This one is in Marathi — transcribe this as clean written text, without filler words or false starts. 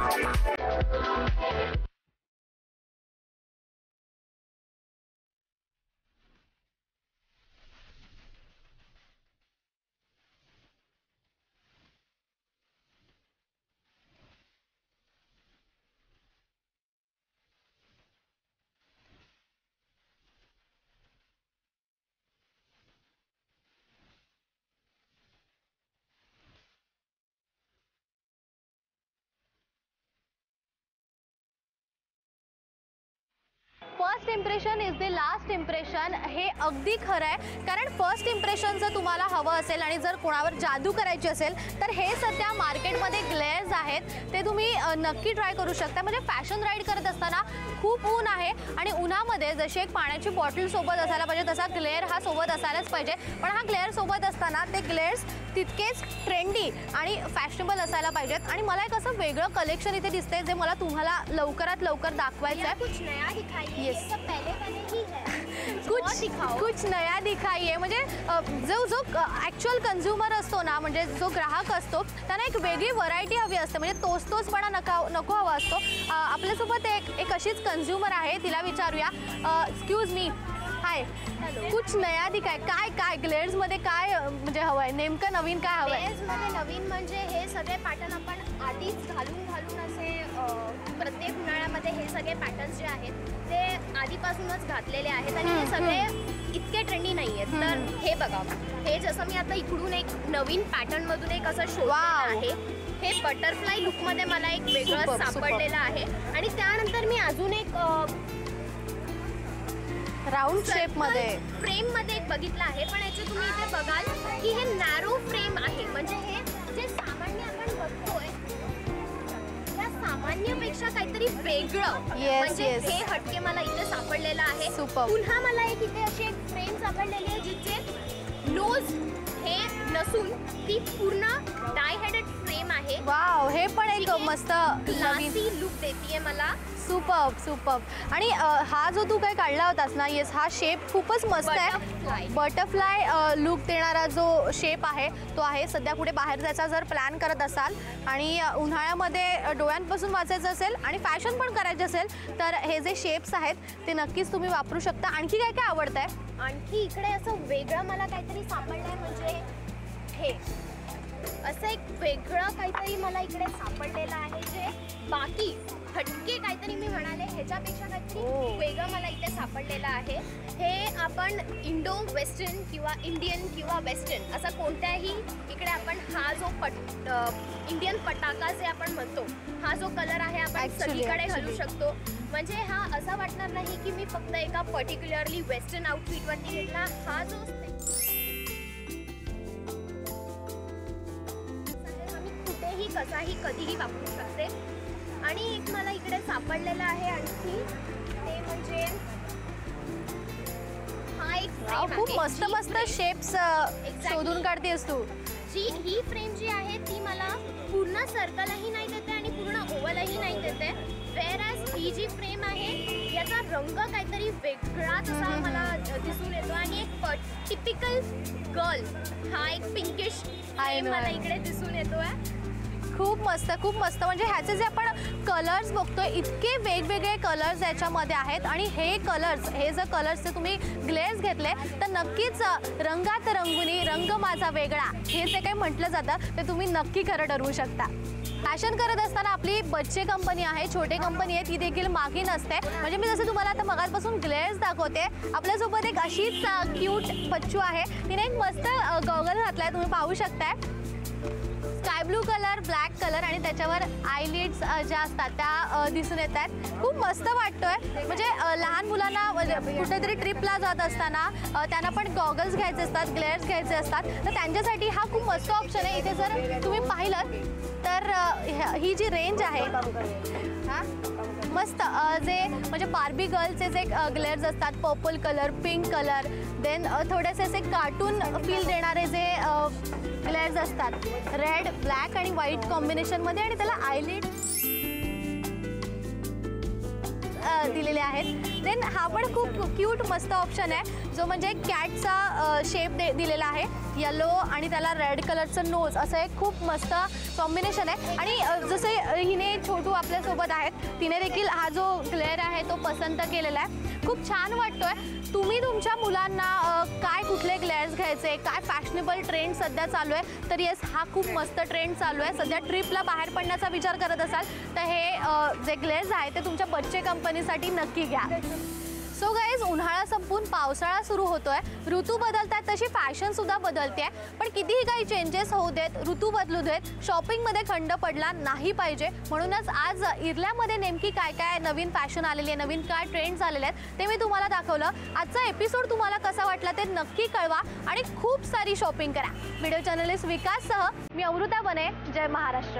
First impression is the last impression, हे अगदी खरं आहे. कारण फर्स्ट इम्प्रेशन जर तुम्हाला हवं असेल आणि जर कोणावर जादू करायची असेल तर हे सध्या मार्केटमध्ये ग्लेअर्स आहेत, ते तुम्ही नक्की ट्राय करू शकता. म्हणजे फॅशन राईड करत असताना खूप ऊन आहे आणि उन्हामध्ये जशी एक पाण्याची बॉटल सोबत असायला पाहिजे तसा ग्लेअर हा सोबत असायलाच पाहिजे. पण हा ग्लेअर सोबत असताना ते ग्लेअर्स तितकेच ट्रेंडी आणि फॅशनेबल असायला पाहिजेत. आणि मला एक असं वेगळं कलेक्शन इथे दिसतंय जे मला तुम्हाला लवकरात लवकर दाखवायचं आहे. कुछ नया दिखाइए. Yes. ये सब पहले वाले ही है. कुछ नया दिखाइए. म्हणजे जो ॲक्च्युअल कन्झ्युमर असतो ना, म्हणजे जो ग्राहक असतो त्यांना एक वेगळी व्हरायटी हवी असते. म्हणजे तोचपणा नको हवा असतो. आपल्यासोबत एक अशीच कन्झ्युमर आहे, तिला विचारूया. Excuse me, hi. कुछ नया दिखाय. काय ग्लेअर्समध्ये काय म्हणजे हवं आहे, नेमकं नवीन काय हवं आहे? ग्लेअर्समध्ये नवीन म्हणजे हे सगळे पॅटर्न आपण आधीच घालून असे प्रत्येक उन्हाळ्यामध्ये हे सगळे पॅटर्न्स जे आहेत ते आधीपासूनच घातलेले आहेत आणि हे सगळे इतके ट्रेंडी नाही आहेत. तर हे बघा, हे जसं मी आता इकडून एक नवीन पॅटर्नमधून एक असं शोधलेलं आहे. हे बटरफ्लाय लुकमध्ये मला एक वेगळं सापडलेलं आहे. आणि त्यानंतर मी अजून एक राऊंड शेपमध्ये फ्रेममध्ये एक बघितलं आहे. पण याचे तुम्ही इथे बघाल की हे नॅरो फ्रेम आहे. म्हणजे हे जे सामान्य आपण बघतोय त्या सामान्यपेक्षा काहीतरी वेगळं. म्हणजे हे हटके मला इथे सापडलेलं आहे. पुन्हा मला एक इथे अशी एक फ्रेम सापडलेली आहे जिचे नोज हे नसून ती पूर्ण डाय हेडेड फ्रेम आहे. वाव, हे पण एक मस्त क्लासी लुक देतीये मला. सुपर्ब. आणि हा जो तू काय काढला होतास ना, येस, हा शेप खूपच मस्त आहे. बटरफ्लाय लुक देणारा जो शेप आहे तो आहे. सध्या पुढे बाहेर जायचा जर प्लॅन करत असाल आणि उन्हाळ्यामध्ये डोळ्यांपासून वाचायचं असेल आणि फॅशन पण करायची असेल तर हे जे शेप्स आहेत ते नक्कीच तुम्ही वापरू शकता. आणखी काय काय आवडतं आहे? आणखी इकडे असं वेगळं मला काहीतरी सापडलं आहे. म्हणजे हे असं एक वेगळं काहीतरी मला इकडे सापडलेलं आहे जे बाकी हटके काहीतरी मी म्हणाले ह्याच्यापेक्षा काहीतरी वेगळं मला इथे सापडलेलं आहे. हे आपण इंडो वेस्टर्न किंवा इंडियन किंवा वेस्टर्न असा कोणत्याही इकडे आपण हा जो इंडियन पटाका जे आपण म्हणतो हा जो कलर आहे आपण सगळीकडे घालू शकतो. म्हणजे हा असा वाटणार नाही की मी फक्त एका पर्टिक्युलरली वेस्टर्न आउटफिटवरती घेतला. हा जो कुठेही कसाही कधीही वापरू शकते. आणि एक मला इकडे सापडलेला आहे आणखी ते म्हणजे हा एक फ्रेम. खूप मस्त शेप्स शोधून काढतेस तू. ही फ्रेम जी आहे ती मला पूर्ण सर्कलही नाही देते आणि पूर्ण ओव्हलही नाही देते. वेअरॅज ही जी फ्रेम आहे याचा रंग काहीतरी वेगळाच असा मला दिसून येतो. आणि एक टिपिकल गर्ल हा एक पिंकिश फ्रेम मला इकडे दिसून येतोय. खूप मस्त. म्हणजे ह्याचे जे आपण कलर्स बघतोय इतके वेगवेगळे कलर्स याच्यामध्ये आहेत. आणि हे जर कलर्सचे तुम्ही ग्लेअर्स घेतले तर नक्कीच रंगात रंगुनी रंग माझा वेगळा हे जे काही म्हटलं जातं ते तुम्ही नक्की खरं ठरवू शकता. फॅशन करत असताना आपली बच्चे कंपनी आहे, छोटे कंपनी आहे, ती देखील मागे नसते. म्हणजे मी जसं तुम्हाला आता मगाचपासून ग्लेअर्स दाखवते, आपल्यासोबत एक अशीच क्यूट बच्चू आहे. तिने एक मस्त गॉगल घातलाय, तुम्ही पाहू शकताय. Sky blue colour, black colour आणि त्याच्यावर आयलिड्स ज्या असतात त्या दिसून येत आहेत. खूप मस्त वाटतोय. म्हणजे लहान मुलांना कुठेतरी ट्रिपला जात असताना त्यांना पण गॉगल्स घ्यायचे असतात, ग्लेअर्स घ्यायचे असतात, तर त्यांच्यासाठी हा खूप मस्त ऑप्शन आहे. इथे जर तुम्ही पाहिलं तर ही जी रेंज आहे मस्त जे म्हणजे बार्बी गर्लचे जे ग्लेअर्स असतात, purple colour, pink colour, then थोडेसे असे कार्टून फील देणारे जे ग्लेअर्स असतात, रेड, ब्लॅक आणि व्हाईट कॉम्बिनेशनमध्ये आणि त्याला आयलिड दिलेले आहेत. देन हा पण खूप क्यूट मस्त ऑप्शन आहे जो म्हणजे कॅटचा शेप दिलेला आहे. येलो आणि त्याला रेड कलरचं नोज असं एक खूप मस्त कॉम्बिनेशन आहे. आणि जसे हिने छोटू आपल्यासोबत आहेत, तिने देखील हा जो ग्लेअर आहे तो पसंत केलेला आहे. खूप छान वाटतोय. तुम्ही तुमच्या मुलांना काय कुठले ग्लेअर्स घ्यायचे, काय फॅशनेबल ट्रेंड सध्या चालू आहे, तर येस हा खूप मस्त ट्रेंड चालू आहे. सध्या ट्रिपला बाहेर पडण्याचा विचार करत असाल तर हे जे ग्लेअर्स आहे ते तुमच्या बच्चे कंपनीसाठी नक्की घ्या. सो गाईज, उन्हाळा संपून पावसाळा सुरू होतोय. ऋतू बदलतात तशी फॅशन सुद्धा बदलते. पण कितीही काही चेंजेस होऊ देत, ऋतू बदलू देत, शॉपिंगमध्ये खंड पडला नाही पाहिजे. म्हणूनच आज इरल्यामध्ये नेमकी काय काय नवीन फॅशन आलेली आहे, नवीन काय ट्रेंड्स आलेले आहेत ते मी तुम्हाला दाखवलं. आजचा एपिसोड तुम्हाला कसा वाटला ते नक्की कळवा आणि खूप सारी शॉपिंग करा. व्हिडिओ जर्नलिस्ट विकाससह मी अमृता बने. जय महाराष्ट्र.